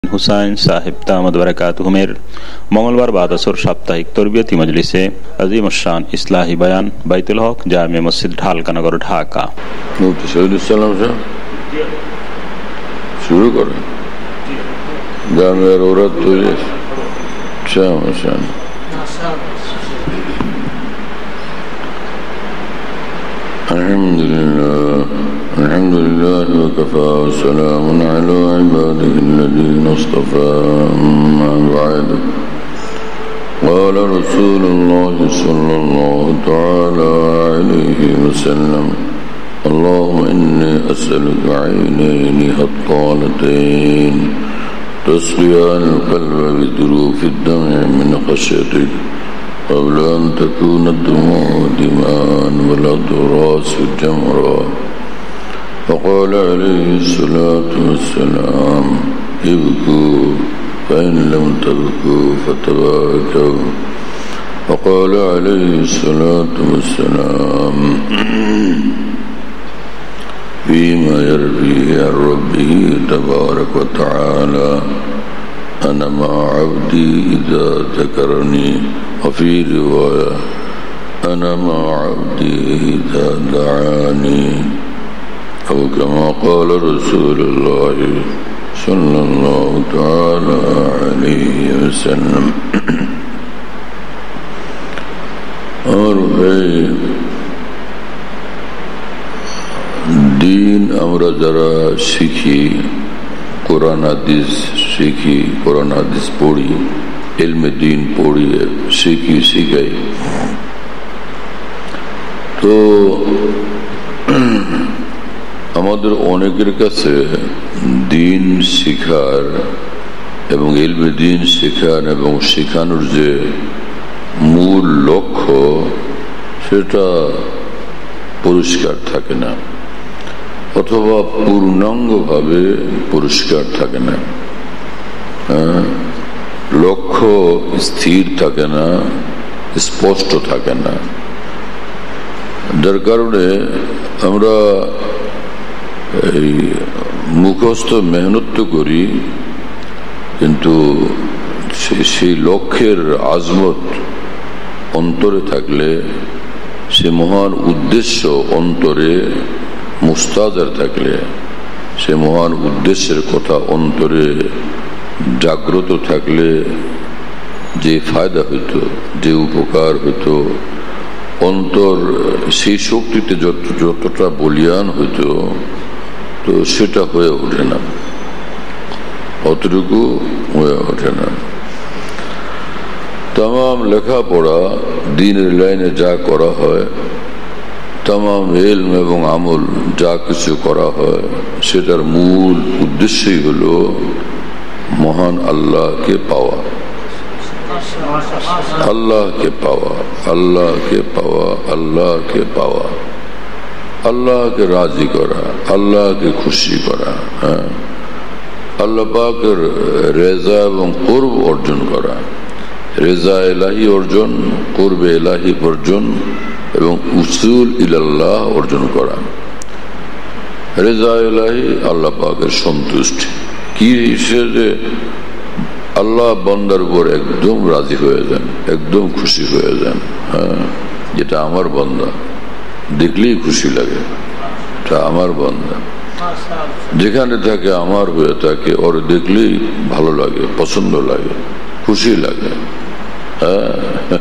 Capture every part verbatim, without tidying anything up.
হুসাইন সাহেব তামাদ বারাকাতুহুমের মঙ্গলবার বাদ আসর সাপ্তাহিক তরবিয়তি মজলিসে আজিম শান ইসলাহি বয়ান বাইতুল হক জামে মসজিদ ঢালকানগর ঢাকা। শুরু করেন জামিয়ার ওরা তৈরি আলহামদুলিল্লাহ আলহামদুলিল্লাহ ওয়াকাফা ওয়া সালামুন আলা ইবাদিহিল্লাযীনা ইসতাফা আম্মা বা'দ قال رسول الله صلى الله تعالى عليه وسلم اللهم إني أسألك عينين هطالتين تسقيان القلب بذروف الدمع من خشيتك قبل أن تكون الدموع دماء والأضراس جمرا. فقال عليه الصلاة والسلام ابكوا فإن لم تبكوا فتباكوا. وقال عليه الصلاة والسلام فيما يرويه عن ربه تبارك وتعالى أنا مع عبدي إذا ذكرني. وفي رواية أنا مع عبدي إذا دعاني أو كما قال رسول الله صلى الله تعالى عليه وسلم. और भाई দিন আমরা যারা শিখি, কোরআন হাদিস শিখি, কোরআন হাদিস পড়ি, ইলমে দিন পড়ি, শিখি, শিখাই, তো আমাদের অনেকের কাছে দিন শিখার এবং ইলমে দিন শেখার এবং শেখানোর যে মূল লক্ষ্য সেটা পরিষ্কার থাকে না, অথবা পূর্ণাঙ্গভাবে পরিষ্কার থাকে না, লক্ষ্য স্থির থাকে না, স্পষ্ট থাকে না। যার কারণে আমরা এই মুখস্থ মেহনত তো করি, কিন্তু সেই লক্ষ্যের আজমত অন্তরে থাকলে, সে মহান উদ্দেশ্য অন্তরে মুস্তাজার থাকলে, সে মহান উদ্দেশ্যের কথা অন্তরে জাগ্রত থাকলে যে ফায়দা হইতো, যে উপকার হইতো, অন্তর সেই শক্তিতে যত যতটা বলিয়ান হইতো, তো সেটা হয়ে ওঠে না, অতটুকু হয়ে ওঠে না। তামাম লেখাপড়া দ্বীনের লাইনে যা করা হয়, তামাম ইলম এবং আমল যা কিছু করা হয়, সেটার মূল উদ্দেশ্যই হলো মহান আল্লাহকে পাওয়া, আল্লাহকে পাওয়া, আল্লাহকে পাওয়া, আল্লাহকে পাওয়া, আল্লাহকে রাজি করা, আল্লাহকে খুশি করা, হ্যাঁ, আল্লাহ পাকের রেজা এবং কুরব অর্জন করা, রেজা এলাহি অর্জন, কুরবে এলাহি অর্জন এবং উসুল ইলাল্লাহ অর্জন করা। রেজা এলাহি আল্লাহ পাকের সন্তুষ্টি, কি সে যে আল্লাহ বান্দার উপর একদম রাজি হয়ে যান, একদম খুশি হয়ে যান, হ্যাঁ, যেটা আমার বান্দা, দেখলেই খুশি লাগে, এটা আমার বান্দা, যেখানে থাকে আমার হয়ে থাকে, ওর দেখলেই ভালো লাগে, পছন্দ লাগে, খুশি লাগে। হ্যাঁ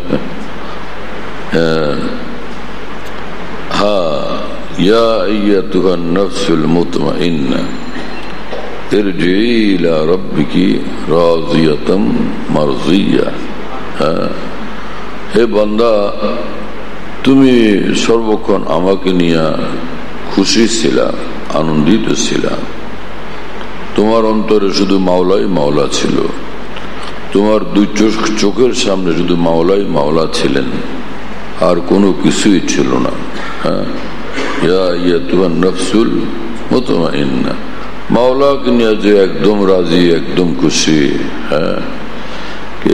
হ্যাঁ ইয়া আইয়াতুহান নাফসুল মুতমাইন্না ইরজিই ইলা রাব্বিকি রাযিয়াতাম মারযিয়া। হ্যাঁ, হে বান্দা, তুমি সর্বক্ষণ আমাকে নিয়ে খুশি ছিলা, আনন্দিত ছিলা, তোমার অন্তরে শুধু মাওলাই মাওলা ছিল, তোমার দুই চোখ চোখের সামনে শুধু মাওলাই মাওলা ছিলেন, আর কোনো কিছুই ছিল না। হ্যাঁ, ইয়া আইয়াতুহান নাফসুল মুতমাইন্না, মাওলাকে নিয়ে যে একদম রাজি, একদম খুশি, হ্যাঁ, কে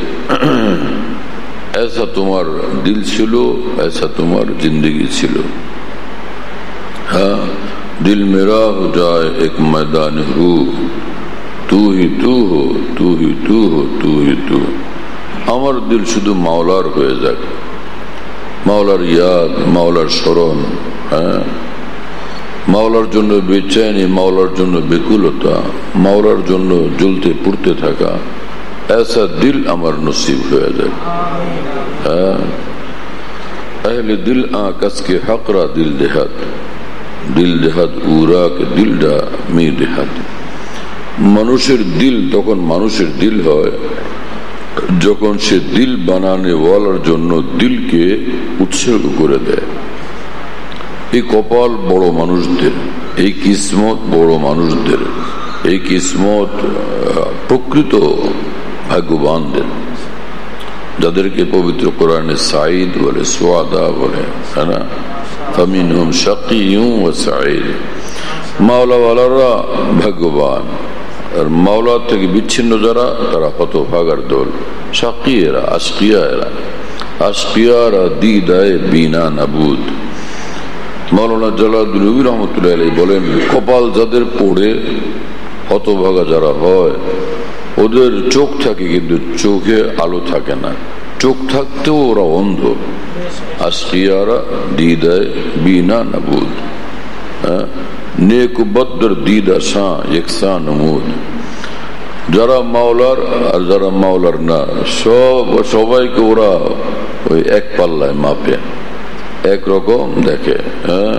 ऐसा তোমার দিল ছিল, ऐसा তোমার जिंदगी ছিল। हाँ, दिल मेरा हो जाए एक मैदान रूह, तू ही तू हो, तू ही तू हो, तू ही तू। আমার দিল শুধু মাওলার হয়ে যাক, মাওলার ইয়াদ, মাওলার স্মরণ, হ্যাঁ, মাওলার জন্য বেচैनी, মাওলার জন্য বেকুলতা, মাওলার জন্য জ্বলতে পুড়তে থাকা, ऐसा दिल আমার নসিব হয়ে যায়। হ্যাঁ, अहले दिल आ कस के हकरा दिल देहात, दिल देहात उरा के दिलडा मी देहात। মানুষের দিল তখন মানুষের দিল হয় যখন সে দিল বানানে ওয়ালার জন্য দিলকে উৎসর্গ করে দেয়। এই কপাল বড় মানুষদের, এই কিসমত বড় মানুষদের, এই কিসমত প্রকৃত ভাগ্যবানদের, যাদেরকে পবিত্র কোরআনে সাঈদ বলে, সুআদা বলে, है ना। ফামিনহুম শাকিয়্যুন ওয়া সাঈদ। মাওলাওয়ালারা ভাগ্যবান, আর মাওলা থেকে বিচ্ছিন্ন যারা তারা হতভাগার দল। শাকিয়েরা, আশকিয়ারা, আশকিয়ারা দিদায়ে বিনা নাবুদ। মাওলানা জালালউদ্দিন রুমি রহমতুল্লাহ আলাইহি বলেন, কপাল যাদের পড়ে হতভাগা যারা হয়, ওদের চোখ থাকে কিন্তু চোখে আলো থাকে না, চোখ থাকতেও ওরা অন্ধ। আশকিয়ারা দিদায়ে বিনা নাবুদ। হ্যাঁ, नेक बद्र दीदा शां यकसा नमूद। যারা মাওলার আর যারা মাওলার না, সব সবাইকে ওরা ওই এক পাল্লায় মাপে, একরকম দেখে। হ্যাঁ,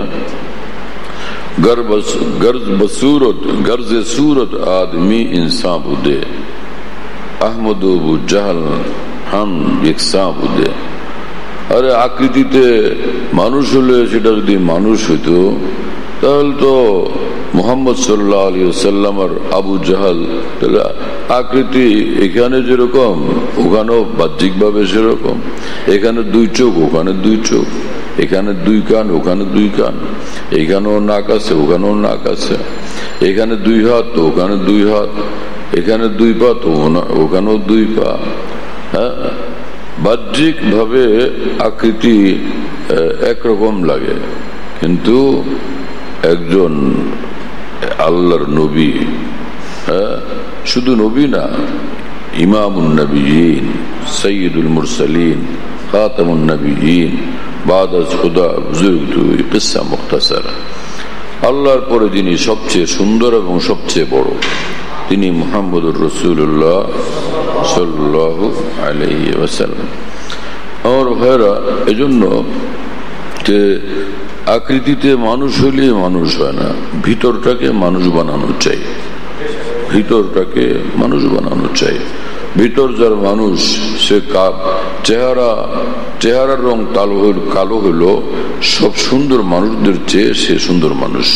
गर्ज बसूरत गर्ज सूरत आदमी इंसान बुदे, अहमद अबू जहल हम यकसा बुदे। আরে আকৃতিতে মানুষ হলে সেটা যদি মানুষ হইতো তাহলে তো মুহাম্মদ সাল্লাল্লাহু আলাইহি ওয়াসাল্লাম আর আবু জাহাল আকৃতি এখানে যেরকম ওখানেও বাহ্যিক ভাবে সেরকম। এখানে দুই চোখ, ওখানে দুই চোখ, এখানে দুই কান, ওখানে দুই কান, এখানেও নাক আছে, ওখানেও নাক আছে, এখানে দুই হাত তো ওখানে দুই হাত, এখানে দুই পা তো ওখানেও দুই পা। হ্যাঁ, বাহ্যিক ভাবে আকৃতি একরকম লাগে, কিন্তু একজন আল্লাহর নবী, হ্যাঁ, শুধু নবী না, ইমামুন নবিয়্যিন, সাইয়্যিদুল মুরসালিন, খাতামুন নবিয়্যিন, বাদ আজ খুদা বুজুর্গ দুই কিসসা মুখতাসার। আল্লাহর পরে যিনি সবচেয়ে সুন্দর এবং সবচেয়ে বড়, তিনি মুহাম্মদুর রাসূলুল্লাহ সাল্লাল্লাহু আলাইহি ওয়াসাল্লাম। আমার ভাইরা, এজন্য যে আকৃতিতে মানুষ হলে মানুষ হয় না, ভিতরটাকে মানুষ বানানো চাই, ভিতরটাকে মানুষ বানানো চাই। ভিতর যার মানুষ, সে চেহারা চেহারার রং কালো হইল কালো হইলো সব সুন্দর মানুষদের চেয়ে সে সুন্দর মানুষ।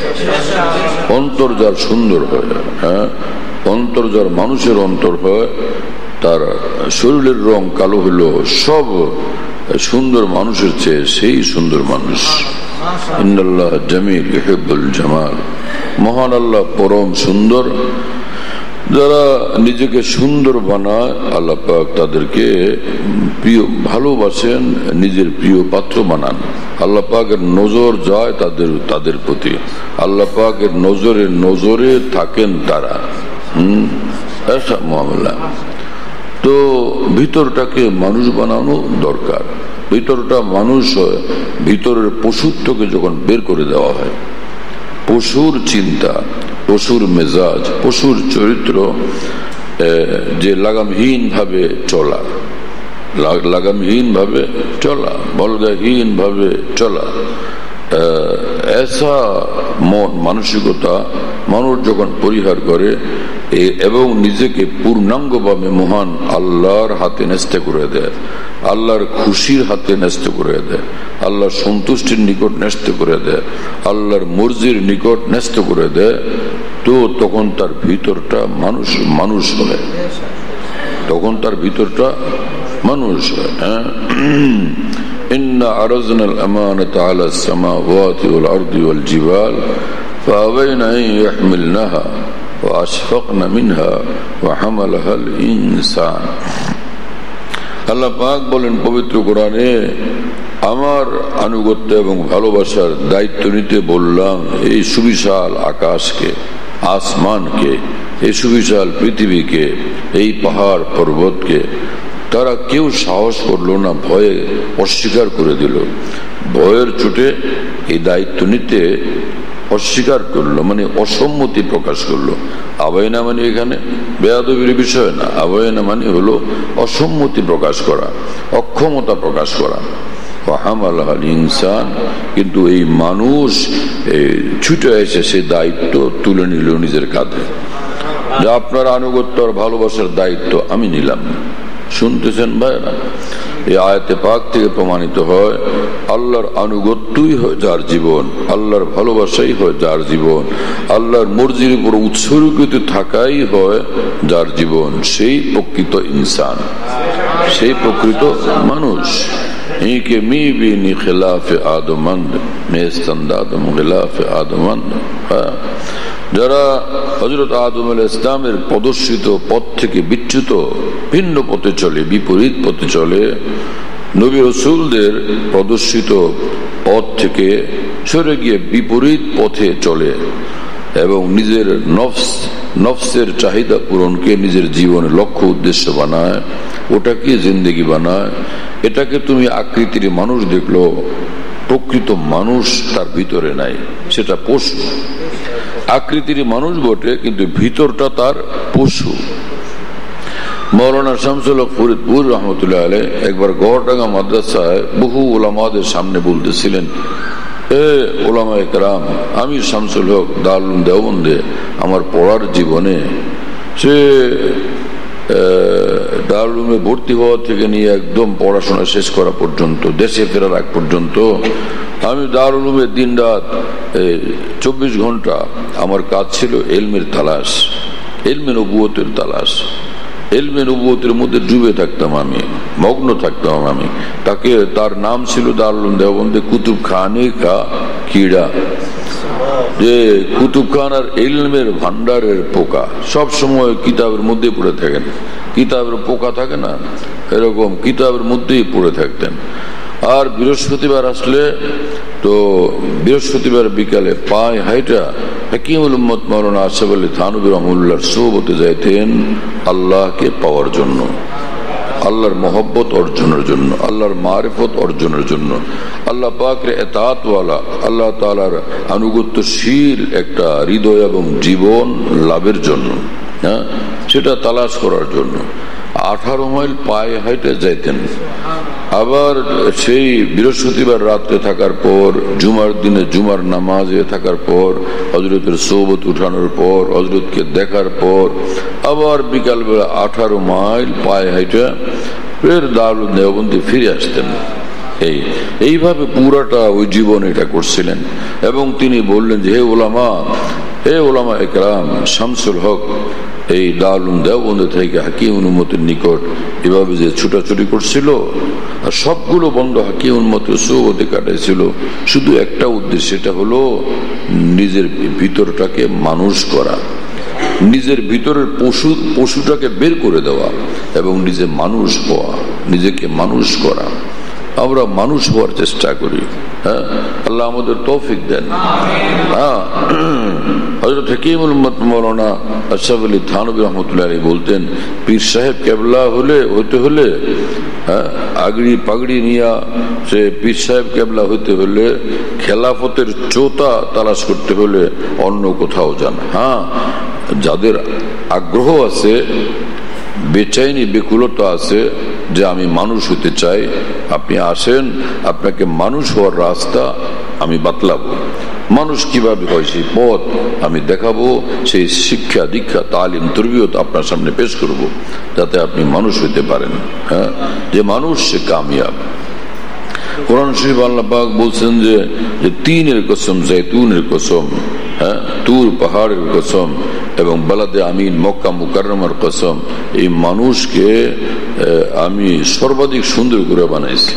অন্তর যার সুন্দর হয়, হ্যাঁ, অন্তর যার মানুষের অন্তর হয়, তার শরীরের রং কালো হইলো সব সুন্দর মানুষের চেয়ে সেই সুন্দর মানুষ। ইন্নাল্লাহ জামিল ইউহিব্বুল জামাল। মহান আল্লাহ পরম সুন্দর। যারা নিজেকে সুন্দর বানায়, আল্লাহ পাক তাদেরকে প্রিয় ভালোবাসেন, নিজের প্রিয় পাত্র বানান। আল্লাহ পাকের নজর যায় তাদের তাদের প্রতি, আল্লাহ পাকের নজরে নজরে থাকেন তারা। হম এসা মামলা। তো ভিতরটাকে মানুষ বানানো দরকার। ভিতরটা মানুষ হয়, ভিতরের পশুত্বকে যখন বের করে দেওয়া হয়, পশুর চিন্তা, পশুর মেজাজ, পশুর চরিত্র, যে লাগামহীন ভাবে চলা, লাগামহীন ভাবে চলা, বলগাহীন ভাবে চলা, এসা মন মানসিকতা মানুষ যখন পরিহার করে এবং নিজেকে পূর্ণাঙ্গভাবে মহান আল্লাহর হাতে ন্যস্ত করে দেয়, আল্লাহর খুশির হাতে ন্যস্ত করে দেয়, আল্লাহর সন্তুষ্টির নিকট ন্যস্ত করে দেয়, আল্লাহর মর্জির নিকট ন্যস্ত করে দেয়, তো তখন তার ভিতরটা মানুষ মানুষ হয়, তখন তার ভিতরটা মানুষ হয়। হ্যাঁ, ইন্না আরাজনা আল আমানাতা আলা আস-সামাওয়াতি ওয়াল আরদি ওয়াল জিবাল ফাআবাইনা আন ইয়াহমিলনাহা ওয়া আশফাকনা মিনহা ওয়া হামালাহা আল ইনসান। আল্লাহ পাক বলেন পবিত্র কোরআনে, আমার আনুগত্য এবং ভালোবাসার দায়িত্ব নিতে বললাম এই সুবিশাল আকাশকে, আসমানকে, এই সুবিশাল পৃথিবীকে, এই পাহাড় পর্বতকে তারা কেউ সাহস করলো না, ভয়ে অস্বীকার করে দিল। ভয়ের চোটে এই দায়িত্ব নিতে অস্বীকার করলো, মানে অসম্মতি প্রকাশ করলো। আবায়না মানে এখানে বেয়াদবির বিষয় না, আবায়না মানে হলো অসম্মতি প্রকাশ করা, অক্ষমতা প্রকাশ করা। ইনসান, কিন্তু এই মানুষ ছুটে এসে সে দায়িত্ব তুলে নিল নিজের কাঁধে, যা আপনার আনুগত্য আর ভালোবাসার দায়িত্ব আমি নিলাম। শুনতেছেন ভাইরা? এই আয়াতে পাক থেকে প্রমাণিত হয় আল্লাহর আনুগত্যই হয় যার জীবন, আল্লাহর ভালোবাসাই হয় যার জীবন, আল্লাহর মর্জির উপর উৎসর্গিত থাকাই হয় যার জীবন, সেই প্রকৃত ইনসান, সেই প্রকৃত মানুষ। ইনকে মি বিনি খিলাফে আদমন্দ মেস্তান্দ আদম খিলাফে আদমন্দ। হ্যাঁ, যারা হযরত আদম আলাইহিস সালামের প্রদর্শিত পথ থেকে বিচ্যুত ভিন্ন পথে চলে, বিপরীত পথে চলে, নবী রাসূলদের প্রদর্শিত পথ থেকে সরে গিয়ে বিপরীত পথে চলে এবং নিজের নফস নফসের চাহিদা পূরণকে নিজের জীবনের লক্ষ্য উদ্দেশ্য বানায়, ওটাকে জিন্দেগি বানায়, এটাকে তুমি আকৃতির মানুষ দেখলো, প্রকৃত মানুষ তার ভিতরে নাই, সেটা পশু। আকৃতির মানুষ বটে কিন্তু ভিতরটা তার পশু। মৌলানা শামসুল হক ফরিদপুর রহমতুল্লাহ আলাইহ একবার গড়ডাঙ্গা মাদ্রাসায় বহু ওলামাদের সামনে বলতেছিলেন, এ ওলামায়ে কেরাম, আমি শামসুল হক দারুল দেওবন্দে আমার পড়ার জীবনে, সে দারুলুমে ভর্তি হওয়া থেকে নিয়ে একদম পড়াশোনা শেষ করা পর্যন্ত, দেশে ফেরার আগ পর্যন্ত আমি দারুলুমে দিন রাত চব্বিশ ঘন্টা আমার কাজ ছিল এলমের তালাশ, এলমে নবুয়তের তালাশ, এলমে নবুয়তের মধ্যে ডুবে থাকতাম আমি, মগ্ন থাকতাম আমি। তাকে তার নাম ছিল দারুল দেওবন্দে কুতুব খানে কা কিড়া, যে কুতুব খান আর এলমের ভান্ডারের পোকা, সব সময় কিতাবের মধ্যে পড়ে থাকেন, কিতাবের পোকা থাকে না, এরকম কিতাবের মধ্যেই পড়ে থাকতেন। আর বৃহস্পতিবার আসলে তো বৃহস্পতিবার বিকালে পায়ে হাইটা হাকিমুল উম্মত মাওলানা আশরাফ আলী থানভী রহমাতুল্লাহর সোহবতে যাইতেন আল্লাহকে পাওয়ার জন্য, আল্লাহর মহব্বত অর্জনের জন্য, আল্লাহর মারিফত অর্জনের জন্য, আল্লাহ পাকের এতাআতওয়ালা, আল্লাহ তাআলার আনুগত্যশীল একটা হৃদয় এবং জীবন লাভের জন্য, হ্যাঁ, সেটা তালাশ করার জন্য আঠারো মাইল পায়ে হাইটে যাইতেন। আবার সেই বৃহস্পতিবার রাত্রে থাকার পর, জুমার দিনে জুমার নামাজে থাকার পর, হযরতের সোহবত উঠানোর পর, হযরতকে দেখার পর আবার বিকালবেলা আঠারো মাইল পায়ে হাইটে ফের দারুল দেওবন্দে ফিরে আসতেন। এই এইভাবে পুরাটা ওই জীবন এটা করছিলেন। এবং তিনি বললেন যে হে ওলামা, হে ওলামা একরাম, শামসুল হক এই দারুল দেওবন্দ থেকে হাকিম উম্মতের নিকট এভাবে যে ছুটাছুটি করছিল আর সবগুলো বন্ধ হাকিম উম্মতের সোহবতে কাটাইছিল শুধু একটা উদ্দেশ্য, সেটা হলো নিজের ভিতরটাকে মানুষ করা, নিজের ভিতরের পশু পশুটাকে বের করে দেওয়া এবং নিজে মানুষ হওয়া, নিজেকে মানুষ করা। আমরা মানুষ হওয়ার চেষ্টা করি, হ্যাঁ, আল্লাহ আমাদের তৌফিক দেন। হ্যাঁ, হযরত হাকিমুল উম্মত মাওলানা আশরাফ আলী থানভী রহমাতুল্লাহ আলাইহি বলতেন, পীর সাহেব কেবলা হলে হতে হলে, হ্যাঁ, আগড়ি পাগড়ি নিয়ে সে পীর সাহেব কেবলা হইতে হলে খেলাফতের চোতা তালাশ করতে হলে অন্য কোথাও যান। হ্যাঁ, যাদের আগ্রহ আছে, বেচাইনি বেকুলতা আছে যে আমি মানুষ হতে চাই, আপনি আসেন, আপনাকে মানুষ হওয়ার রাস্তা আমি বাতলাবো, মানুষ কিভাবে হয় সেই পথ আমি দেখাবো, সেই শিক্ষা দীক্ষা তালিম তরবিয়ত আপনার সামনে পেশ করব, যাতে আপনি মানুষ হইতে পারেন। হ্যাঁ, যে মানুষ সে কামিয়াব। কোরআন শরীফ আল্লাহ পাক বলছেন যে তিনের কসম, জৈতুনের কসম, হ্যাঁ, তুর পাহাড়ের কসম এবং বালাদে আমিন মক্কা মুকাররমার কসম, এই মানুষকে আমি সর্বাধিক সুন্দর করে বানাইছি।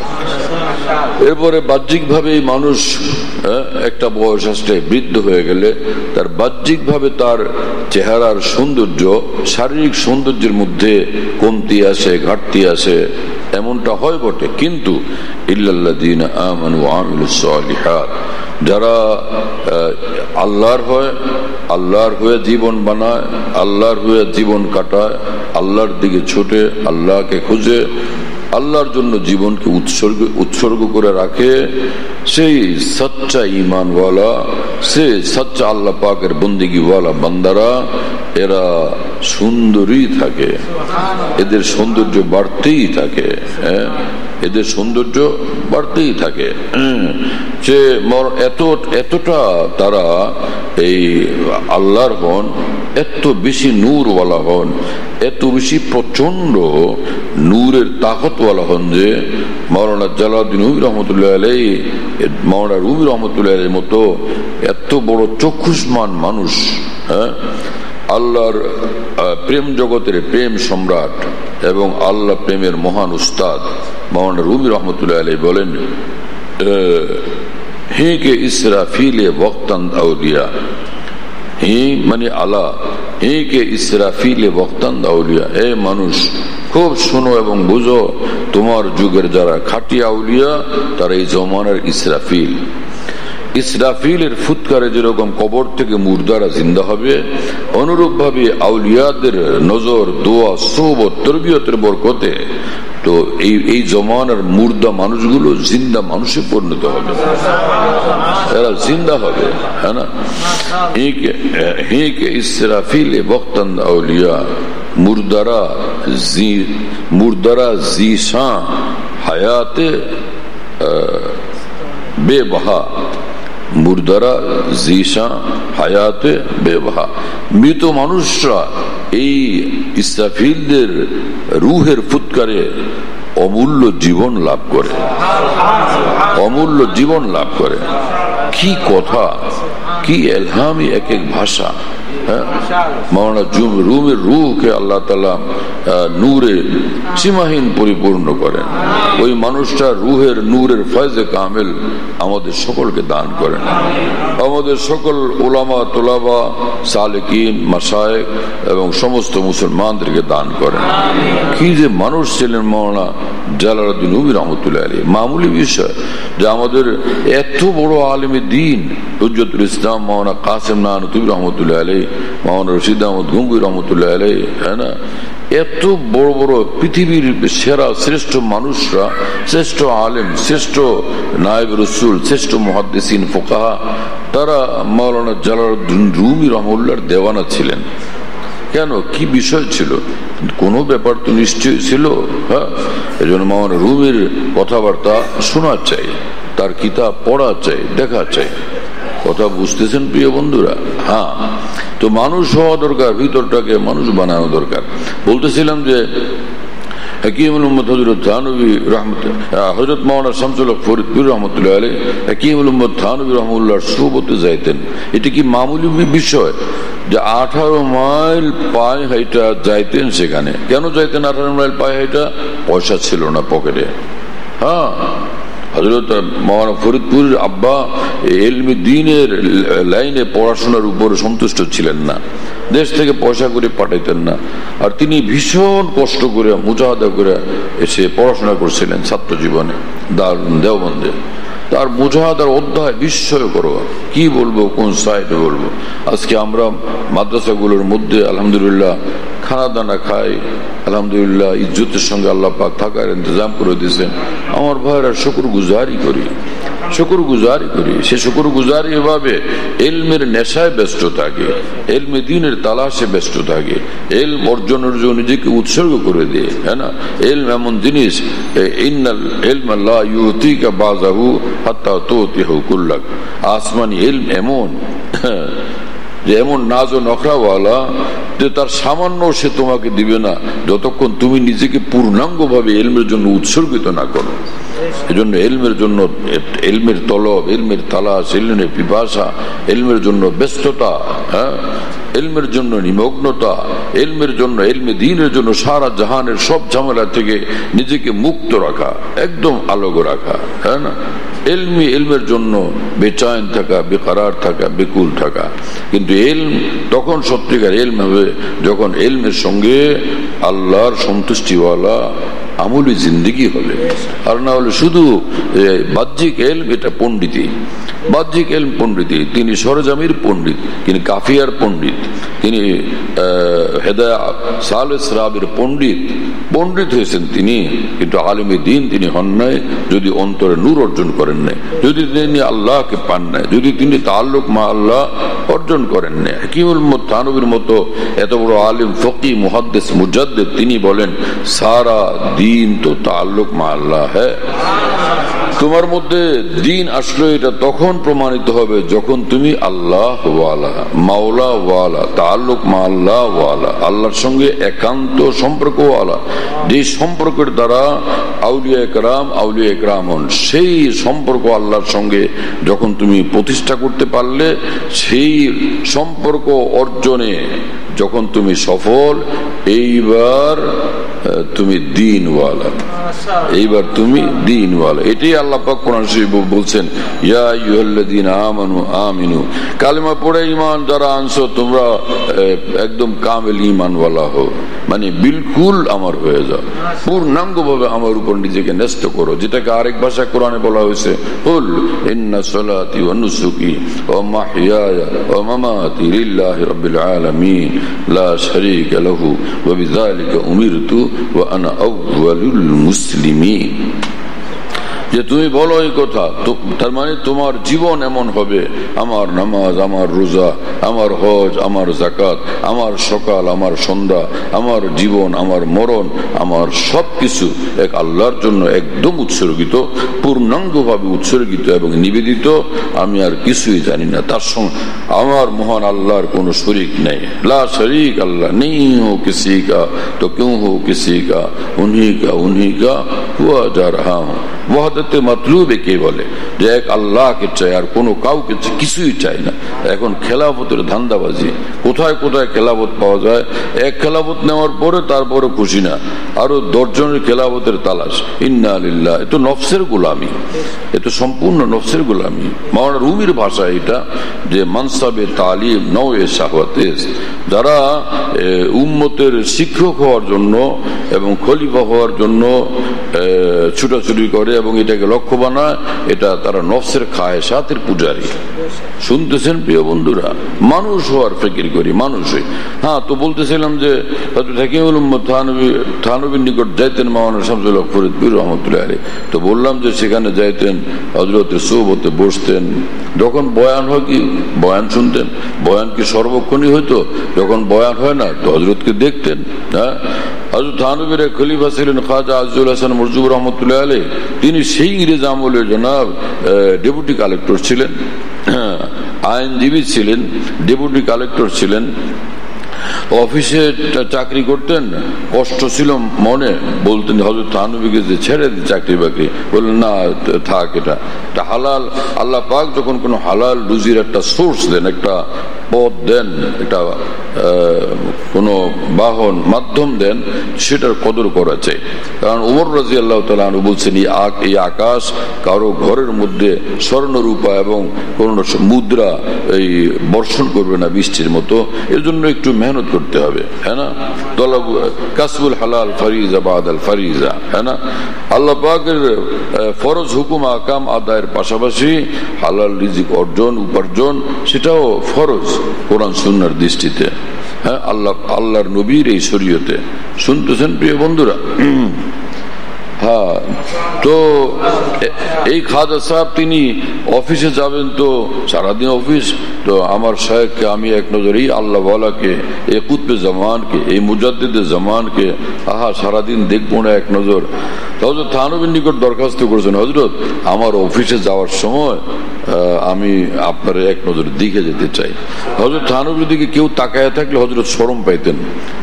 এরপরে বাহ্যিক ভাবে এই মানুষ একটা বয়স আসলে বৃদ্ধ হয়ে গেলে তার বাহ্যিক ভাবে তার চেহারার সৌন্দর্য, শারীরিক সৌন্দর্যের মধ্যে কমতি আসে, ঘাটতি আসে, এমনটা হয় বটে, কিন্তু ইল্লাল্লাযীনা আমানু ওয়া আমিলুস সালিহাত, যারা আল্লাহর হয়, আল্লাহর হয়ে জীবন বানায়, আল্লাহর হয়ে জীবন কাটায়, আল্লাহর দিকে ছুটে, আল্লাহকে খুঁজে, আল্লাহর জন্য জীবনকে উৎসর্গ উৎসর্গ করে রাখে, সেই সচ্চা ঈমানওয়ালা, সে সচ্চা আল্লাহ পাকের বন্দেগীওয়ালা বান্দারা এরা সুন্দরী থাকে, এদের সৌন্দর্য বাড়তেই থাকে। হ্যাঁ, এদের সৌন্দর্য বাড়তেই থাকে। সে এত এতটা তারা এই আল্লাহর হন, এত বেশি নূরওয়ালা হন, এত বেশি প্রচন্ড নূরের তাকতওয়ালা হন যে মাওলানা জালালউদ্দিন রুমি রহমতুল্লাহ আলাইহি, মাওলানা রুমি রহমতুল্লাহ আলাইহির মতো এত বড় চক্ষুষ্মান মানুষ, হ্যাঁ, আল্লাহর প্রেম জগতের প্রেম সম্রাট এবং আল্লাহ প্রেমের মহান উস্তাদ মাওলানা রুমি রহমতুল্লাহ আলাইহি বলেন, হে কে ইসরাফিলে ওয়াক্তান আউলিয়া, হে মানে আলা, হে কে ইসরাফিলে ওয়াক্তান আউলিয়া, এ মানুষ খুব শোনো এবং বুঝো, তোমার যুগের যারা খাঁটি আউলিয়া তারা এই জমানার ইসরাফিল। ইসরাফিলের ফুৎকারে যেরকম কবর থেকে মুর্দারা জিন্দা হবে, অনুরূপ ভাবে আউলিয়াদের নজর, দোয়া, সোহবত, তরবিয়তের বরকতে তো এই এই জমানার মুর্দা মানুষগুলো জিন্দা মানুষে পরিণত হবে, এরা জিন্দা হবে। হ্যাঁ না, হে কে ইসরাফিলে ওয়াক্তান আউলিয়া, মুর্দারা জি মুর্দারা জিশাঁ হায়াতে বেবাহা, মুর্দারা জিশাঁ হায়াতে বেবাহা, মৃত মানুষরা এই ইসরাফিলদের রুহের ফুৎকারে অমূল্য জীবন লাভ করে, অমূল্য জীবন লাভ করে। কি কথা, কি এলহামি এক এক ভাষা। হ্যাঁ, মাওলানা রুমের রুহকে আল্লাহ তাআলা নূরে সীমাহীন পরিপূর্ণ করেন। ওই মানুষটা রুহের নূরের ফয়জে কামেল আমাদের সকলকে দান করেন, আমাদের সকল উলামা, তুলাবা, সালেকিন, মাশায়েখ এবং সমস্ত মুসলমানদেরকে দান করেন। কি যে মানুষ ছিলেন মাওলানা জালালউদ্দিন রুমি রহমতুল্লাহ আলাইহি, মামুলি বিষয় যে আমাদের এত বড় আলেম দ্বীন হুজ্জতুল ইসলাম মাওলানা কাসেম নানুতুবি রহমতুল্লাহ আলাইহি, মাওলানা রশিদ আহমদ গঙ্গুই রহমতুল্লাহ আলাইহি, হ্যাঁ না, এত বড় বড় পৃথিবীর সেরা শ্রেষ্ঠ মানুষরা, শ্রেষ্ঠ আলেম, শ্রেষ্ঠ নায়েব রসুল, শ্রেষ্ঠ মুহাদ্দিসিন, ফুকাহা, তারা মাওলানা জালালউদ্দিন রুমি রহমতুল্লাহর দেওয়ানা ছিলেন। কেন, কি বিষয় ছিল? কোনো ব্যাপার তো নিশ্চয় ছিল। হ্যাঁ, এই জন্য মাওলানা রুমির কথাবার্তা শোনা চাই, তার কিতাব পড়া চাই, দেখা চাই। কথা বুঝতেছেন প্রিয় বন্ধুরা? হ্যাঁ, তো মানুষ হওয়া দরকার, ভিতরটাকে মানুষ বানানো দরকার। বলতেছিলাম যে হাকিমুল উম্মত হযরত থানভী রাহমাতুল্লাহ, হযরত মাওলানা শামসুল হক ফরিদপুর রহমতুল্লাহ আলাইহি হাকিমুল উম্মত থানভী রহমাতুল্লাহর সুবতে যাইতেন। এটা কি মামুলি বিষয় যে আঠারো মাইল পায়ে হাইটা যাইতেন? সেখানে কেন যাইতেন আঠারো মাইল পায়ে হাইটা? পয়সা ছিল না পকেটে। হ্যাঁ, হযরত মাওলানা ফরিদপুরের আব্বা ইলমে দ্বীনের লাইনে পড়াশোনার উপরে সন্তুষ্ট ছিলেন না, দেশ থেকে পয়সা করে পাঠাইতেন না, আর তিনি ভীষণ কষ্ট করে মুজাহাদা করে এসে পড়াশোনা করছিলেন ছাত্র জীবনে দারুল দেওবন্দে। তার মুজাহাদার অধ্যায় বিস্ময়কর, কি বলবো, কোন সাইডে বলবো। আজকে আমরা মাদ্রাসাগুলোর মধ্যে আলহামদুলিল্লাহ খানা দানা খাই, আলহামদুলিল্লাহ ইজ্জতের সঙ্গে আল্লাহ পাক থাকার ইন্তজাম করে দিয়েছেন। আমার ভাইরা শুকর গুজারি করি, শুকর গুজারি করি। সে শুকর গুজারি এভাবে এলমের নেশায় ব্যস্ত থাকে, এলমে দ্বীনের তালাশে ব্যস্ত থাকে, এলম অর্জনের জন্য নিজেকে উৎসর্গ করে দিয়ে। হ্যাঁ না, এলম এমন জিনিস, ইন্নাল ইলমা লা ইউতিকা বাযাহু হাত্তা তুতিহু কুল্লাক। আসমানি এলম এমন যে এমন নাজ ও নখরাওয়ালা যে তার সামান্য সে তোমাকে দিবে না যতক্ষণ তুমি নিজেকে পূর্ণাঙ্গ ভাবে এলমের জন্য উৎসর্গিত না করো। এই জন্য এলমের জন্য এলমের তলব, এলমের তালাশ, এলমের পিপাসা, এলমের জন্য ব্যস্ততা, হ্যাঁ, এলমের জন্য নিমগ্নতা, এলমের জন্য, এলমে দ্বীনের জন্য সারা জাহানের সব ঝামেলা থেকে নিজেকে মুক্ত রাখা, একদম আলোক রাখা। হ্যাঁ না, এলমি এলমের জন্য বেচাইন থাকা, বেকারার থাকা, বেকুল থাকা। কিন্তু এলম তখন সত্যিকার এলম হবে যখন এলমের সঙ্গে আল্লাহর সন্তুষ্টিওয়ালা আমলি জিন্দিগি হবে। আর না হলে শুধু বাহ্যিক এলম, এটা পণ্ডিতি, বাহ্যিক এলম পণ্ডিতি। তিনি সরজামির পণ্ডিত, তিনি কাফিয়ার পণ্ডিত, তিনি হেদায়া সালেস রাবির পণ্ডিত পণ্ডিত হয়েছেন তিনি, কিন্তু আলিমে দিন তিনি হন নাই যদি অন্তরে নূর অর্জন করেন নাই, যদি তিনি আল্লাহকে পান নাই, যদি তিনি তাআল্লুক মা আল্লাহ অর্জন করেন নাই। হাকিমুল থানবীর মতো এত বড় আলিম, ফকি, মুহাদ্দিস, মুজাদ্দিদ, তিনি বলেন সারা দিন তো তাআল্লুক মা আল্লাহ হ্যায়। তোমার মধ্যে দিন আসলে এটা তখন প্রমাণিত হবে যখন তুমি আল্লাহ ওয়ালা, মাওলা ওয়ালা, তাআল্লুক মা আল্লাহ ওয়ালা, আল্লাহর সঙ্গে একান্ত সম্পর্ক ওয়ালা, যে সম্পর্কের দ্বারা আউলিয়া একরাম আউলিয়া একরাম হন, সেই সম্পর্ক আল্লাহর সঙ্গে যখন তুমি প্রতিষ্ঠা করতে পারলে, সেই সম্পর্ক অর্জনে যখন তুমি সফল, এইবার তুমি দিনওয়ালা, এইবার তুমি দিনওয়ালা। এটাই আল্লাহ পাক কোরআন শরীফে বলছেন, ইয়া আইয়ুহাল্লাযীনা আমানু আমিনু, কালেমা পড়ে ঈমান যারা আনছো তোমরা একদম কামেল ঈমানওয়ালা হও, মানে বিলকুল আমার হয়ে যাও, পূর্ণাঙ্গভাবে আমার উপর নিজেকে ন্যস্ত করো, যেটাকে আরেক ভাষায় কোরআনে বলা হয়েছে, কুল ইন্না সলাতি ওয়া নুসুকি ওয়া মাহইয়ায়া ওয়া মামাতি লিল্লাহি রাব্বিল আলামিন লা শারীকা লাহু ওয়া বিযালিকা উমিরতু ওয়া আনা আউওয়ালুল মুসলিমিন। যে তুমি বলো এই কথা, তার মানে তোমার জীবন এমন হবে, আমার নামাজ, আমার রোজা, আমার হজ, আমার যাকাত, আমার সকাল, আমার সন্ধ্যা, আমার জীবন, আমার মরণ, আমার সবকিছু এক আল্লাহর জন্য একদম উৎসর্গিত, পূর্ণাঙ্গভাবে উৎসর্গিত এবং নিবেদিত। আমি আর কিছুই জানি না, তার সঙ্গে আমার মহান আল্লাহর কোনো শরীক নেই। লা শরীক আল্লাহ নেই হো কিসি কা তো কিউ হো কিসি কা, উन्हीं का उन्हीं का हुआ जा रहा हूं। ওয়াহদাতে মাতলুবে কে বলে যে এক আল্লাহকে চাই, আর কোনো কাউকে কিছুই চাই না। এখন খেলাফতের ধান্দাবাজি, কোথায় কোথায় খেলাফত পাওয়া যায়, এক খেলাফত নেওয়ার পরে তারপরে খুশি না, আরো দশজনের খেলাফতের তালাশ। ইন্না লিল্লাহ, এ তো নফসের গোলামি, এ তো সম্পূর্ণ নফসের গোলামি। মাওলানা রুমির ভাষা এটা, যে মানসাবে তালিম নওয়ে শাহওয়াতেস, যারা উম্মতের শিক্ষক হওয়ার জন্য এবং খলিফা হওয়ার জন্য ছুটাছুটি করে এবং এটাকে লক্ষ্য বানায়, এটা তারা নফসের খায়েশাতের পূজারী। শুনতেছেন প্রিয় বন্ধুরা, মানুষ হওয়ার ফিকির করি, মানুষ হই। হ্যাঁ, তো বলতেছিলাম যে হাকিমুল উম্মত থানবী থানবীর নিকট যাইতেন মাওলানা শামসুল হক ফরিদপুর রহমতুল্লাহ আলাইহি। তো বললাম যে সেখানে যাইতেন, হযরতের সোহবতে বসতেন, যখন বয়ান হয় কি বয়ান শুনতেন। বয়ান কি সর্বক্ষণই হইতো? যখন বয়ান হয় না তো হযরতকে দেখতেন। হ্যাঁ, হযরত থানবীর এক খলিফা ছিলেন খাজা আজিজুল হাসান মরজুব রহমতুল্লাহ আলাইহি। তিনি সেই ইংরেজ আমলে জনাব ডেপুটি কালেক্টর ছিলেন, আইনজীবী ছিলেন, ডেপুটি কালেক্টর ছিলেন, অফিসে চাকরি করতেন। কষ্ট ছিল মনে, বলতেন হযরত থানবীকে যে ছেড়ে দিই চাকরি বাকরি, বললেন না থাক, এটা হালাল। আল্লাহ পাক যখন কোনো হালাল রুজির একটা সোর্স দেন, একটা পথ দেন, একটা কোনো বাহন মাধ্যম দেন, সেটার কদর করা চাই। কারণ ওমর রাদিয়াল্লাহু তাআলা আনহু বলছেন, এই আকাশ কারো ঘরের মধ্যে স্বর্ণ রূপা এবং কোন মুদ্রা এই বর্ষণ করবে না বৃষ্টির মতো, এর জন্য একটু মেহনত করতে হবে। হ্যাঁ না, তলব কাসবুল হালাল ফারিজা বাদাল ফারিজা। হ্যাঁ না, আল্লাহ পাকের ফরজ হুকুম আকাম আদায়ের পাশাপাশি হালাল রিজিক অর্জন উপার্জন সেটাও ফরজ কোরআন সুন্নাহর দৃষ্টিতে। হ্যাঁ, আল্লাহ আল্লাহর নবীর এই শরীয়তে। শুনতেছেন প্রিয় বন্ধুরা? হ্যাঁ, তো এই খাজা সাহেব তিনি অফিসে যাবেন, তো সারাদিন অফিস। তো আমার শায়েখকে আমি এক নজর, এই আল্লাহ ওয়ালাকে, এই কুতবে জামানকে, এই মুজাদ্দিদে জামানকে আহা সারাদিন দেখবো না এক নজর। হযরত থানবীর নিকট দরখাস্ত করেছেন, হযরত আমার অফিসে যাওয়ার সময় আমি আপনার এক নজর দিকে যেতে চাই। হযরত থানবীর দিকে কেউ তাকায় থাকলে হযরত শরম পাইতেন,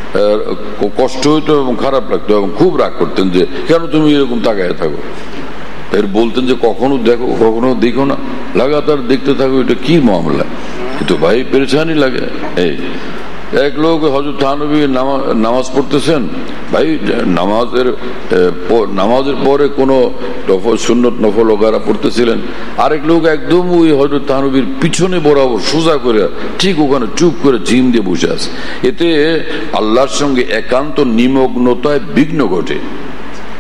কষ্ট হইতো এবং খারাপ লাগতো এবং খুব রাগ করতেন যে কেন তুমি এরকম তাকায় থাকো। এর বলতেন যে কখনো দেখো কখনো দেখো না, লাগাতার দেখতে থাকো, এটা কি মামলা, কিন্তু ভাই পেরেশানি লাগে। এই এক লোক হযরত থানবী নামাজ পড়তেছেন, ভাই নামাজের নামাজের পরে কোনো সুন্নত নফল ওগারা পড়তেছিলেন। আরেক লোক একদম ওই হযরত থানবীর পিছনে বরাবর সোজা করে ঠিক ওখানে চুপ করে জিম দিয়ে বসে আছে। এতে আল্লাহর সঙ্গে একান্ত নিমগ্নতায় বিঘ্ন ঘটে।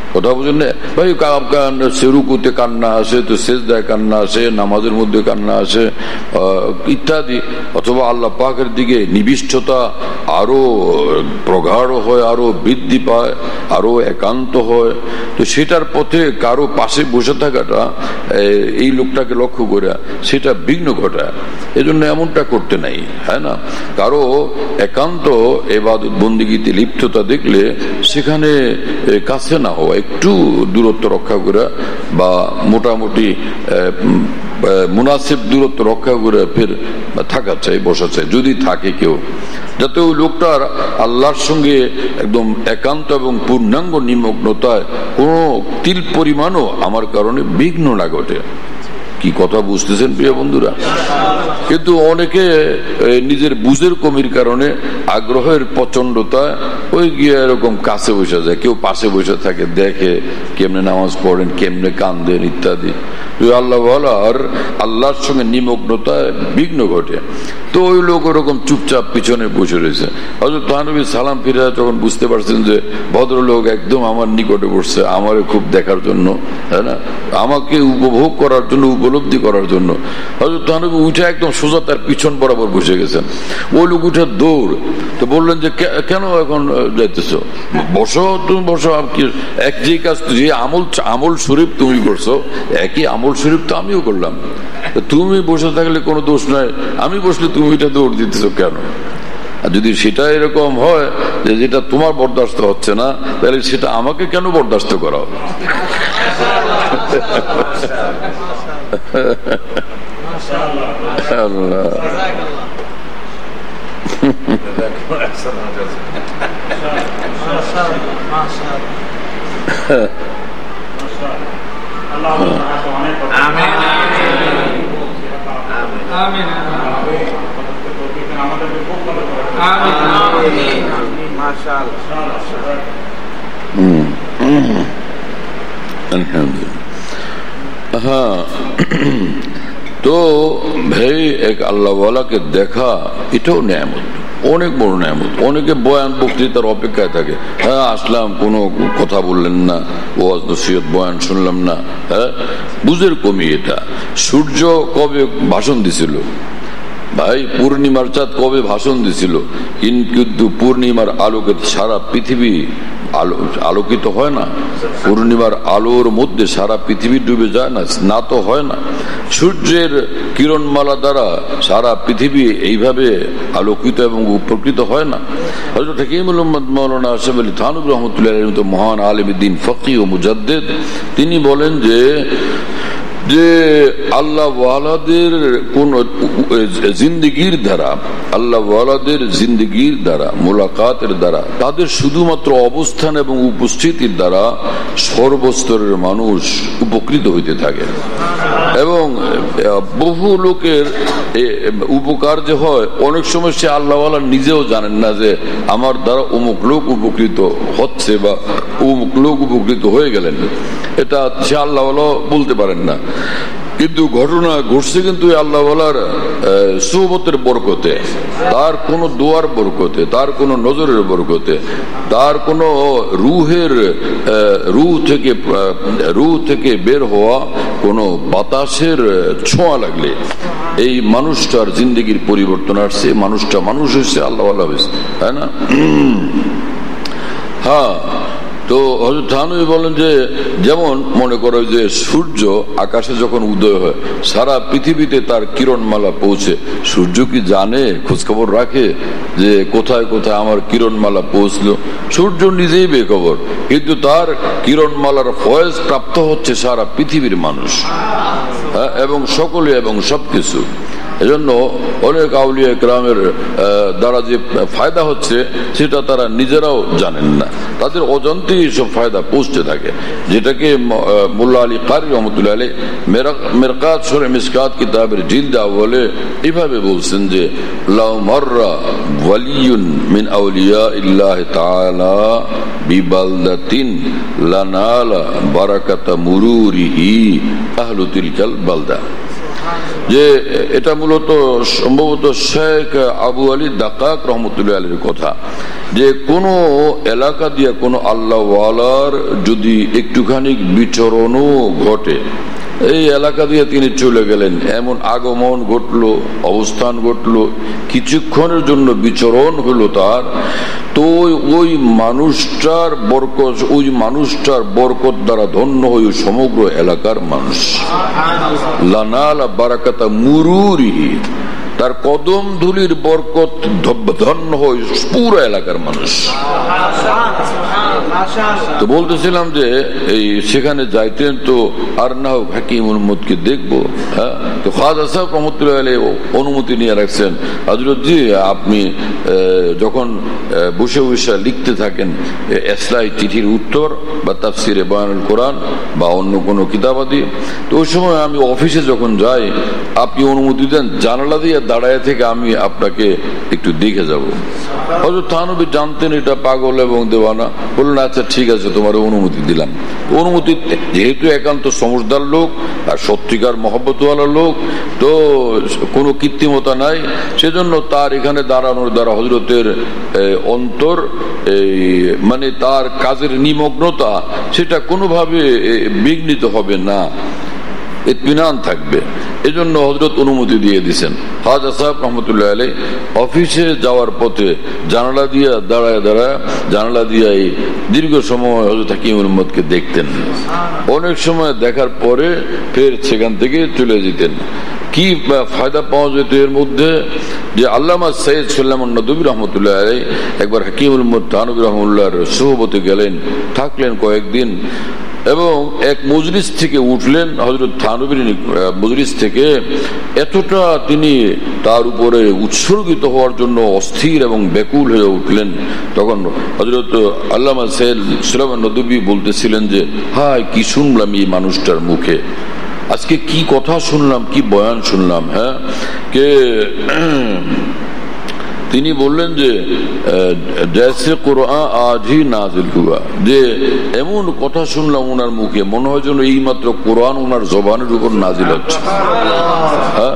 কথা বুঝেন না ভাই? রুকুতে কান্না আসে তো সেজদায় কান্না আসে, নামাজের মধ্যে কান্না আসে ইত্যাদি, অথবা আল্লাহ পাকের দিকে নিবিষ্টতা আরো প্রগাঢ় হয়, আরো বৃদ্ধি পায়, আরো একান্ত হয়। তো সেটার পথে কারো পাশে বসে থাকাটা এই লোকটাকে লক্ষ্য করে সেটা বিঘ্ন ঘটায়। এজন্য এমনটা করতে নাই, হ্যাঁ না? কারো একান্ত ইবাদত বন্দেগীতে লিপ্ততা দেখলে সেখানে কাছে না হওয়া, একটু দূরত্ব রক্ষা করে বা মোটামুটি মুনাসিব দূরত্ব রক্ষা করে ফের থাকা চাই, বসা চাই, যদি থাকে কেউ, যাতে ওই লোকটার আল্লাহর সঙ্গে একদম একান্ত এবং পূর্ণাঙ্গ নিমগ্নতায় কোনো তিল পরিমাণও আমার কারণে বিঘ্ন না ঘটে। কি কথা বুঝতেছেন প্রিয় বন্ধুরা? কিন্তু অনেকে নিজের বুঝের কমির কারণে, আগ্রহের প্রচন্ডতায় ওই গিয়ে এরকম কাছে বসে যায়, কেউ পাশে বসে থাকে, দেখে কেমনে নামাজ পড়েন, কেমনে কান্দেন ইত্যাদি। আল্লাহ আর আল্লাহর সঙ্গে নিমগ্নতায় বিঘ্ন ঘটে। তো ওই লোক ওরকম চুপচাপ পিছনে বসে রয়েছে। হযরত নবী সালাম ফিরে যখন বুঝতে পারছেন যে ভদ্রলোক একদম আমার নিকটে বসছে, আমারে খুব দেখার জন্য, তাই না, আমাকে উপভোগ করার জন্য, উপলব্ধি করার জন্য, হযরত নবী উঠে একদম সোজা তার পিছন বরাবর বসে গেছেন। ওই লোক উঠে দৌড়। তো বললেন যে কেন এখন যাইতেছ? বসো, তুমি বসো। এক যে কাজ, যে আমল আমল শরীফ তুমি করছো, একই আমল শরীফ তো আমিও করলাম। তুমি বসে থাকলে কোনো দোষ নাই, আমি বসলে তুমি এটা দৌড় দিতেছ কেন? আর যদি সেটা এরকম হয় যে যেটা তোমার বরদাস্ত হচ্ছে না, তাহলে সেটা আমাকে কেন বরদাস্ত করাও? হ্যাঁ, তো ভাই এক আল্লাহওয়ালাকে দেখা এটাও নেয়ামত, অনেক বড় নেয়ামত। অনেকে বয়ান বক্তৃতার অপেক্ষায় থাকে, হ্যাঁ আসলাম, কোনো কথা বললেন না, ওয়াজ নসিহত বয়ান শুনলাম না। হ্যাঁ, বুঝের কমি এটা। সূর্য কবে ভাষণ দিছিল ভাই? পূর্ণিমার চাঁদ কবে ভাষণ দিছিল? কিন্তু পূর্ণিমার আলোকে সারা পৃথিবী আলো আলোকিত হয় না। পূর্ণিমার আলোর মধ্যে সারা পৃথিবী ডুবে যায় না, না তো হয় না। সূর্যের কিরণমালা দ্বারা সারা পৃথিবী এইভাবে আলোকিত এবং উপকৃত হয় না। হযরত হাকিমুল উম্মত মাওলানা আশরাফ আলী থানভী রাহমাতুল্লাহ আলাইহির মতো মহান আলেম দ্বীন, ফকিহ ও মুজাদ্দিদ, তিনি বলেন যে যে আল্লাহ ওয়ালাদের কোন জিন্দেগির দ্বারা, আল্লাহ ওয়ালাদের জিন্দেগির দ্বারা, মোলাকাতের দ্বারা, তাদের শুধুমাত্র অবস্থান এবং উপস্থিতির দ্বারা সর্বস্তরের মানুষ উপকৃত হইতে থাকে। এবং বহু লোকের উপকার যে হয়, অনেক সময় সে আল্লাহওয়ালা নিজেও জানেন না যে আমার দ্বারা অমুক লোক উপকৃত হচ্ছে বা অমুক লোক উপকৃত হয়ে গেলেন, এটা সে আল্লাহওয়ালা বলতে পারেন না। কিন্তু ঘটনা ঘটছে কিন্তু আল্লাহওয়ালার সুবতের বরকতে, তার কোন দোয়ার বরকতে, তার কোন নজরের বরকতে, তার কোন রুহের রুহ থেকে রুহ থেকে বের হওয়া কোন বাতাসের ছোঁয়া লাগলে এই মানুষটার জিন্দগির পরিবর্তন আসছে, মানুষটা মানুষ হয়েছে, আল্লাহওয়ালা হয়েছে, তাই না? হ্যাঁ, তো হযরত থানভী বলেন যে যেমন মনে করো যে সূর্য আকাশে যখন উদয় হয়, সারা পৃথিবীতে তার কিরণমালা পৌঁছে। সূর্য কি জানে, খোঁজখবর রাখে যে কোথায় কোথায় আমার কিরণমালা পৌঁছলো? সূর্য নিজেই বেখবর, কিন্তু তার কিরণমালার ফয়েজ প্রাপ্ত হচ্ছে সারা পৃথিবীর মানুষ, হ্যাঁ, এবং সকলে এবং সবকিছু। এজন্য অনেক আউলিয়া কেরামের দ্বারা যে ফায়দা হচ্ছে সেটা তারা নিজেরাও জানেন না, তাদের অজান্তেই সব ফায়দা পৌঁছতে থাকে। যেটাকে মোল্লা আলী কারি রহমতুল্লাহ আলাইহি মিরকাত সূরা মিসকাত কিতাবের জিলদ আউয়ালে এইভাবে বলছেন যে লাউ মাররা ওয়ালিয়ুন মিন আউলিয়াইল্লাহি তাআলা বিবালদাতিন লানালা বারাকাতা মুরুরিহি আহলু তিলকাল বালদা। যে এটা মূলত সম্ভবত শেখ আবু আলী দাকাক রহমতুল্লাহ আলাইহির কথা। যে কোনো এলাকা দিয়ে কোনো আল্লাহওয়ালার যদি একটুখানি বিচরণও ঘটে, এই এলাকা দিয়ে তিনি চলে গেলেন, এমন আগমন ঘটলো, অবস্থান ঘটলো, কিছুক্ষণের জন্য বিচরণ হলো তার, তো ওই মানুষটার বরকত ওই মানুষটার বরকত দ্বারা ধন্য হয়ে সমগ্র এলাকার মানুষ লানাল বারাকাতা মুরুরিহি, তার কদম ধুলির বরকত ধন্য হয় পুরো এলাকার মানুষ। তো বলতেছিলাম যে এই সেখানে যাইতেন তো আর না হোক হাকিম উম্মতকে দেখবো। হ্যাঁ, তো খাজা সাহেব রহমতুল্লাহ আলাইহি অনুমতি নিয়ে রাখছেন, হযরত জি আপনি যখন বসে বসে লিখতে থাকেন এসলাই চিঠির উত্তর বা তাফসিরে বয়ানুল কোরআন বা অন্য কোনো কিতাবাদি, তো ওই সময় আমি অফিসে যখন যাই আপনি অনুমতি দেন জানালা দিয়ে দাঁড়ায় থেকে আমি আপনাকে একটু দেখে যাব। হযরত থানবী জানতেন এটা পাগল এবং দেওয়ানা, বললেন আচ্ছা ঠিক আছে তোমার অনুমতি দিলাম। অনুমতি যেহেতু একান্ত সমঝদার লোক আর সত্যিকার মহব্বতওয়ালা লোক, তো কোনো কৃত্রিমতা নাই, সেজন্য তার এখানে দাঁড়ানোর দ্বারা হযরতের অন্তর এই মানে তার কাজের নিমগ্নতা সেটা কোনোভাবে বিঘ্নিত হবে না, ইতমিনান থাকবে, এজন্য হযরত অনুমতি দিয়ে দিয়েছেন। খাজা সাহেব রহমতুল্লাহ আলাইহি অফিসে যাওয়ার পথে জানালা দিয়ে দাঁড়ায় দাঁড়ায় জানালা দিয়ে দীর্ঘ সময় হযরত হাকিম উম্মতকে দেখতেন। অনেক সময় দেখার পরে ফের সেখান থেকে চলে যেতেন। কি ফায়দা পাওয়া যেত এর মধ্যে, যে আল্লামা সৈয়দ সুলাইমান নদভী রহমতুল্লাহ আলাইহি একবার হাকিম উম্মত থানভী রহমাতুল্লাহর সুহবতে গেলেন, থাকলেন কয়েকদিন এবং এক মজলিস থেকে উঠলেন। হযরত থানভীর মজলিস থেকে এতটা তিনি তার উপরে উৎসর্গিত হওয়ার জন্য অস্থির এবং ব্যাকুল হয়ে উঠলেন। তখন হযরত আল্লামা সৈয়দ সুলাইমান নদভী বলতেছিলেন যে হায় কি শুনলাম এই মানুষটার মুখে, আজকে কি কথা শুনলাম, কি বয়ান শুনলাম। হ্যাঁ, কে তিনি বললেন যে জैसे कुरान आज ही नाजिल हुआ, যে এমন কথা শুনলাম ওনার মুখে মনে হয় যেন এই মাত্র কোরআন ওনার জবানের উপর নাজিল হচ্ছে। হ্যাঁ,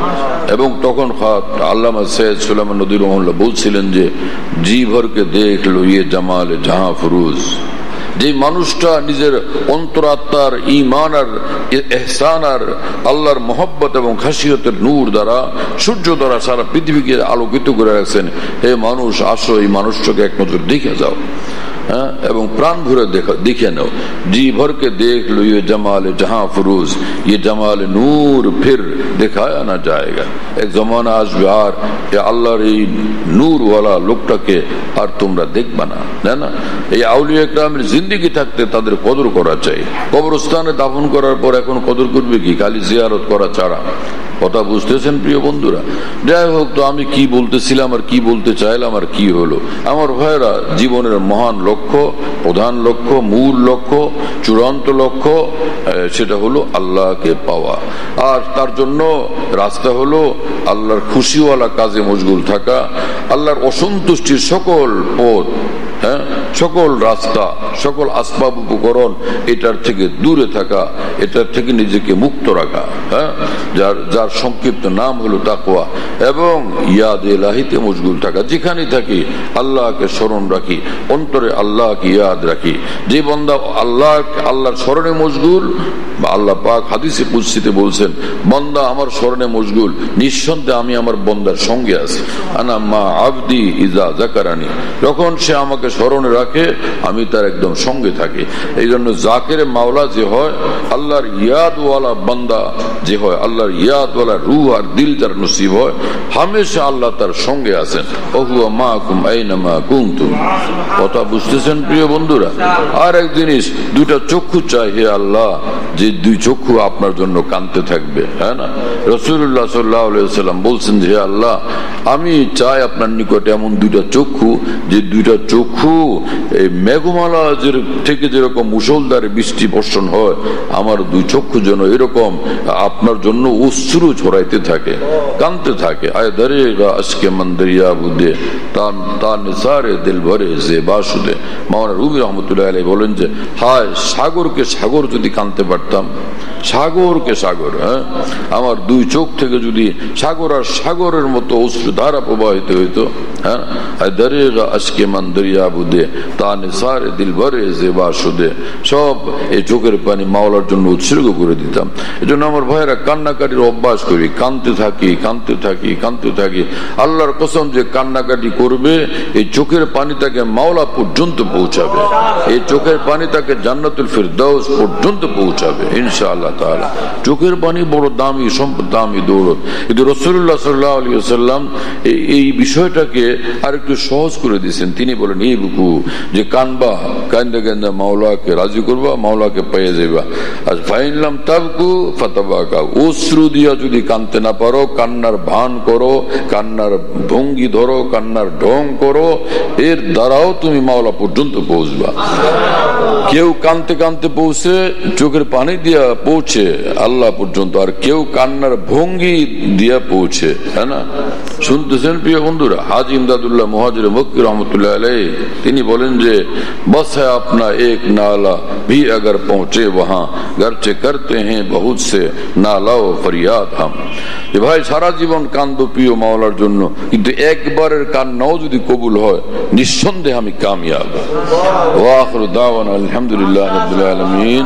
এবং তখন আল্লামা সৈয়দ সুলাইমান নদভী রহমাতুল্লাহ বলছিলেন যে জি ভরকে দেখ লো ইয়ে জামাল জাহাঁ ফিরোজ, যে মানুষটা নিজের অন্তরাত্মার ঈমান আর ইহসান আর আল্লাহর মহব্বত এবং খাসিয়তের নূর দ্বারা সূর্য দ্বারা সারা পৃথিবীকে আলোকিত করে রাখছেন, হে মানুষ আসো এই মানুষটাকে এক নজর দেখে যাও। হ্যাঁ, এবং প্রাণ ভরে দেখা দেখে নাও, জি ভরকে দেখ লো ইয়ে জামাল জাহাঁ ফিরোজ, ইয়ে জামাল নূর ফির দেখায়া না যায়গা। এক জমানা আসবে আর আল্লাহর এই নূরওয়ালা লোকটাকে আর তোমরা দেখবা না। না, এই আউলিয়া কেরামের জিন্দেগি থাকতে তাদের কদর করা চাই। কবরস্থানে দাফন করার পর এখন কদর করবে কি, খালি জিয়ারত করা ছাড়া। কথা বুঝতেছেন প্রিয় বন্ধুরা? যাই হোক, তো আমি কি বলতেছিলাম আর কি বলতে চাইলাম আর কি হলো আমার ভাইরা, জীবনের মহান লক্ষ্য, প্রধান লক্ষ্য, মূল লক্ষ্য, চূড়ান্ত লক্ষ্য সেটা হলো আল্লাহকে পাওয়া। আর তার জন্য রাস্তা হলো আল্লাহর খুশিওয়ালা কাজে মশগুল থাকা, আল্লাহর অসন্তুষ্টির সকল পথ, হ্যাঁ সকল রাস্তা, সকল আসবাব উপকরণ এটার থেকে দূরে থাকা, এটার থেকে নিজেকে মুক্ত রাখা। হ্যাঁ, যার যার সংক্ষিপ্ত নাম হলো তাকওয়া, এবং ইয়াদ ইলাহিতে মশগুল থাকা। যেখানে থাকি আল্লাহকে স্মরণ রাখি, অন্তরে আল্লাহকে ইয়াদ রাখি। যে বান্দা আল্লাহ আল্লাহর স্মরণে মশগুল, আল্লাহ পাক হাদিসে কুদসিতে বলছেন বান্দা আমার স্মরণে মশগুল, নিঃসন্দেহে আমি আমার বান্দার সঙ্গে আছি। আনা মা আবদি ইজা যাকারানি, যখন সে আমাকে স্মরণে রাখে আমি তার একদম সঙ্গে থাকি। এই জন্য জাকের মাওলা যে হয়, আল্লাহর ইয়াদওয়ালা বান্দা যে হয়, আল্লাহর ইয়াদওয়ালা রূহ আর দিল যার নসিব হয়, হামেশা আল্লাহ তার সঙ্গে আছেন। ওহুয়া মাকুম আইনামা কুনতুম। কথা বুঝতেছেন প্রিয় বন্ধুরা? আর এক জিনিস, দুইটা চক্ষু চাই হে আল্লাহ, যে দুই চক্ষু আপনার জন্য কাঁদতে থাকবে। হ্যাঁ না, রাসূলুল্লাহ সাল্লাল্লাহু আলাইহি ওয়াসাল্লাম বলছেন যে হে আল্লাহ, আমি চাই আপনার নিকটে এমন দুইটা চক্ষু, যে দুইটা চক্ষু বুকু এই মেঘমালা থেকে যেরকম মুষলধারে বৃষ্টি বর্ষণ হয়, আমার দুই চক্ষু যেন এরকম আপনার জন্য অশ্রু ঝরাইতে থাকে, কাঁদতে থাকে। আয় দরেগা আজকে মন্দরিয়া বুদে তান তান সারে দিল ভরে যে বাসুদে। মাওলানা রুমি রহমতুল্লাহ আলাইহি বলেন যে হায় সাগরকে সাগর যদি কাঁদতে পারতাম, সাগরকে সাগর, হ্যাঁ আমার দুই চোখ থেকে যদি সাগর আর সাগরের মতো অশ্রু ধারা প্রবাহিত হইতো, হ্যাঁ দরেগা আজকে মান দরিয়া বুদে তান সারে দিল ভরে যে বাসুদে, সব এই চোখের পানি মাওলার জন্য উৎসর্গ করে দিতাম। এই জন্য আমার ভাইয়েরা কান্নাকাটির অভ্যাস করি, কাঁদতে থাকি কাঁদতে থাকি কাঁদতে থাকি। আল্লাহর কসম যে কান্নাকাটি করবে এই চোখের পানি তাকে মাওলা পর্যন্ত পৌঁছাবে, এই চোখের পানি তাকে জান্নাতুল ফিরদাউস পর্যন্ত পৌঁছাবে ইনশাআল্লাহ তাআলা। চোখের পানি বড় দামি সম্পদ, দামি দৌলত। কিন্তু রাসূলুল্লাহ সাল্লাল্লাহু আলাইহি ওয়াসাল্লাম এই বিষয়টাকে আরেকটু সহজ করে দিয়েছেন। তিনি বলেন এই বুকু যে কানবা, কান্দা কান্দা মাওলাকে রাজি করবা, মাওলাকে পেয়ে যাবা। আর ফাইনলাম তাবকু ফাতাবাকা, অশ্রু দিয়া যদি কানতে না পারো, কান্নার ভান করো, কান্নার ভঙ্গি ধরো, কান্নার ঢং করো, এর দ্বারাও তুমি মাওলা পর্যন্ত পৌঁছবা। কেউ কানতে কানতে পৌঁছে চোখের পানি দিয়া পৌঁছে আল্লাহ পর্যন্ত, আর কেউ কান্নার ভঙ্গি দিয়া পৌঁছে, হ্যাঁ না? শুনতেছেন প্রিয় বন্ধুরা? হাজী ইমদাদুল্লাহ মুহাজির মক্কি রহমতুল্লাহ আলাইহি তিনি বলেন যে বস है अपना एक नाला भी अगर पहुंचे वहां गर्चे करते हैं बहुत से नाला ও ফরিয়াদ हम। যে ভাই সারা জীবন কান্দো প্রিয় মাওলার জন্য, কিন্তু একবারের কান্নাও যদি কবুল হয় নিঃসন্দেহে আমি কামিয়াব। ওয়া আখিরু দাওয়ানা আলহামদুলিল্লাহি রাব্বিল আলামিন।